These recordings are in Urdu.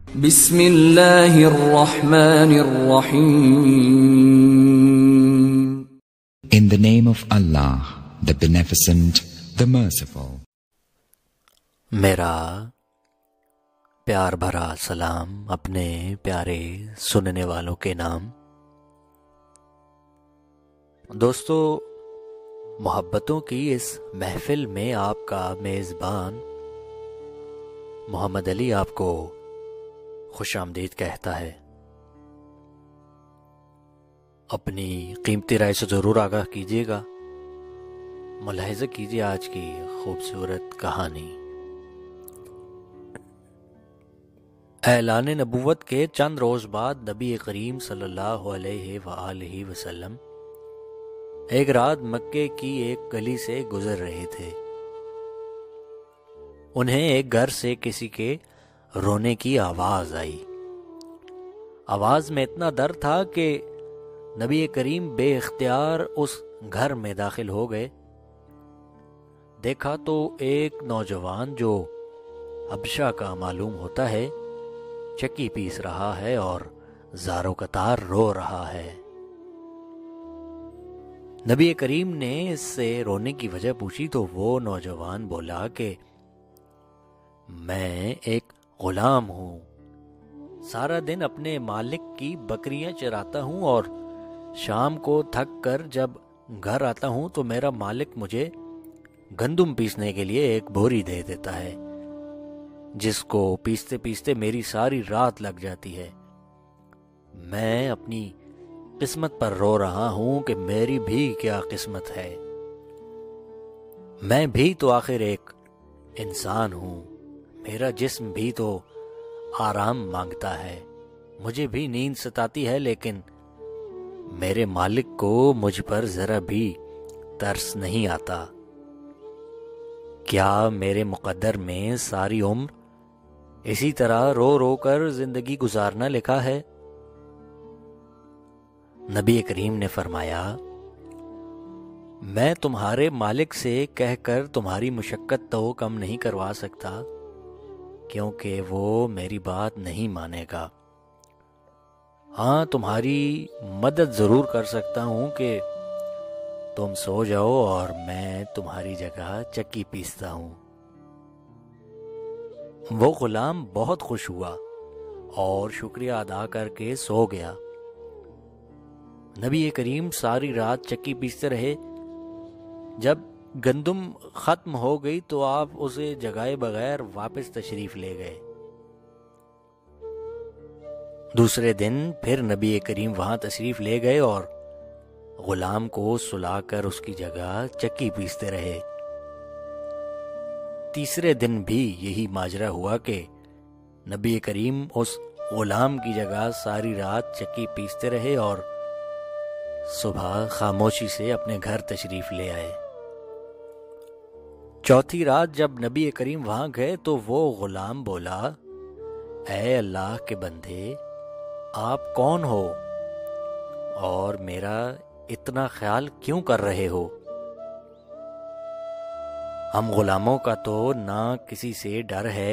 بسم اللہ الرحمن الرحیم. In the name of Allah, the Beneficent, the Merciful. میرا پیار بھرا سلام اپنے پیارے سننے والوں کے نام. دوستو، محبتوں کی اس محفل میں آپ کا میزبان محمد علی آپ کو خوش آمدید کہتا ہے. اپنی قیمتی رائے سے ضرور آگاہ کیجیے گا. ملاحظہ کیجیے آج کی خوبصورت کہانی. اعلان نبوت کے چند روز بعد نبی کریم صلی اللہ علیہ وآلہ وسلم ایک رات مکے کی ایک گلی سے گزر رہے تھے. انہیں ایک گھر سے کسی کے رونے کی آواز آئی. آواز میں اتنا درد تھا کہ نبی کریم بے اختیار اس گھر میں داخل ہو گئے. دیکھا تو ایک نوجوان جو حبشہ کا معلوم ہوتا ہے چکی پیس رہا ہے اور زاروں قطار رو رہا ہے. نبی کریم نے اس سے رونے کی وجہ پوچھی تو وہ نوجوان بولا کہ میں ایک غلام ہوں، سارا دن اپنے مالک کی بکریاں چراتا ہوں اور شام کو تھک کر جب گھر آتا ہوں تو میرا مالک مجھے گندم پیسنے کے لیے ایک بوری دے دیتا ہے، جس کو پیستے پیستے میری ساری رات لگ جاتی ہے. میں اپنی قسمت پر رو رہا ہوں کہ میری بھی کیا قسمت ہے. میں بھی تو آخر ایک انسان ہوں، میرا جسم بھی تو آرام مانگتا ہے، مجھے بھی نیند ستاتی ہے، لیکن میرے مالک کو مجھ پر ذرا بھی ترس نہیں آتا. کیا میرے مقدر میں ساری عمر اسی طرح رو رو کر زندگی گزارنا لکھا ہے؟ نبی کریم نے فرمایا، میں تمہارے مالک سے کہہ کر تمہاری مشقت تو کم نہیں کروا سکتا، کیونکہ وہ میری بات نہیں مانے گا. ہاں، تمہاری مدد ضرور کر سکتا ہوں کہ تم سو جاؤ اور میں تمہاری جگہ چکی پیستا ہوں. وہ غلام بہت خوش ہوا اور شکریہ ادا کر کے سو گیا. نبی کریم ساری رات چکی پیستے رہے. جب گندم ختم ہو گئی تو آپ اسے جگائے بغیر واپس تشریف لے گئے. دوسرے دن پھر نبی کریم وہاں تشریف لے گئے اور غلام کو سلا کر اس کی جگہ چکی پیستے رہے. تیسرے دن بھی یہی ماجرا ہوا کہ نبی کریم اس غلام کی جگہ ساری رات چکی پیستے رہے اور صبح خاموشی سے اپنے گھر تشریف لے آئے. چوتھی رات جب نبی کریم وہاں گئے تو وہ غلام بولا، اے اللہ کے بندے، آپ کون ہو اور میرا اتنا خیال کیوں کر رہے ہو؟ ہم غلاموں کا تو نہ کسی سے ڈر ہے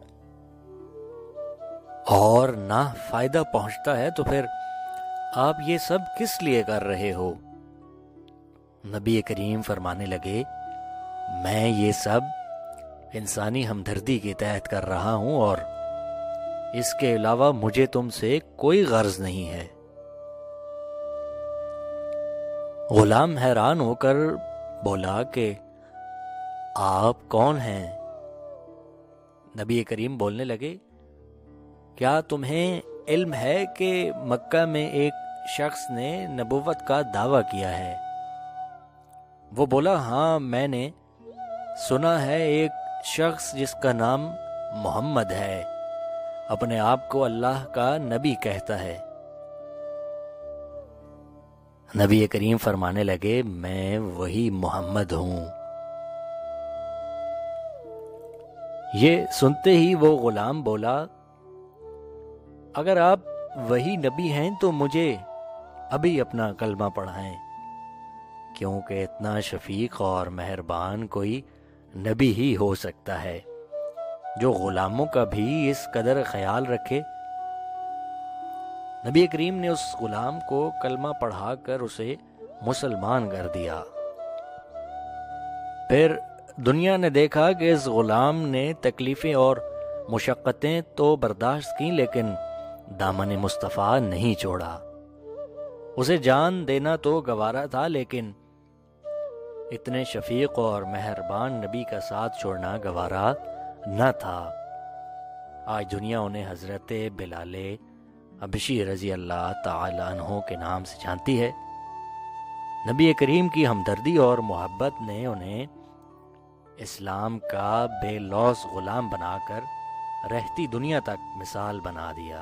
اور نہ فائدہ پہنچتا ہے، تو پھر آپ یہ سب کس لیے کر رہے ہو؟ نبی کریم فرمانے لگے، میں یہ سب انسانی ہمدردی کے تحت کر رہا ہوں اور اس کے علاوہ مجھے تم سے کوئی غرض نہیں ہے. غلام حیران ہو کر بولا کہ آپ کون ہیں؟ نبی کریم بولنے لگے، کیا تمہیں علم ہے کہ مکہ میں ایک شخص نے نبوت کا دعویٰ کیا ہے؟ وہ بولا، ہاں میں نے سنا ہے ایک شخص جس کا نام محمد ہے، اپنے آپ کو اللہ کا نبی کہتا ہے. نبی کریم فرمانے لگے، میں وہی محمد ہوں. یہ سنتے ہی وہ غلام بولا، اگر آپ وہی نبی ہیں تو مجھے ابھی اپنا کلمہ پڑھائیں، کیونکہ اتنا شفیق اور مہربان کوئی نبی ہی ہو سکتا ہے. جو غلاموں کا بھی اس قدر خیال رکھے۔ نبی کریم نے اس غلام کو کلمہ پڑھا کر اسے مسلمان کر دیا۔ پھر دنیا نے دیکھا کہ اس غلام نے تکلیفیں اور مشقتیں تو برداشت کی، لیکن دامن مصطفیٰ نہیں چھوڑا۔ اسے جان دینا تو گوارا تھا، لیکن اتنے شفیق اور مہربان نبی کا ساتھ چھوڑنا گوارا نہ تھا۔ آج دنیا انہیں حضرت بلال حبشی رضی اللہ تعالی عنہ کے نام سے جانتی ہے۔ نبی کریم کی ہمدردی اور محبت نے انہیں اسلام کا بے لوث غلام بنا کر رہتی دنیا تک مثال بنا دیا۔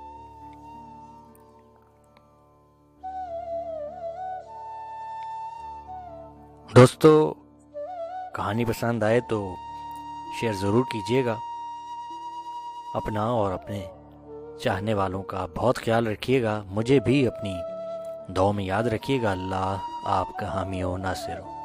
دوستو، کہانی پسند آئے تو شیئر ضرور کیجیے گا۔ اپنا اور اپنے چاہنے والوں کا بہت خیال رکھیے گا۔ مجھے بھی اپنی دعاؤں میں یاد رکھیے گا۔ اللہ آپ کا حامی و ناصر ہو۔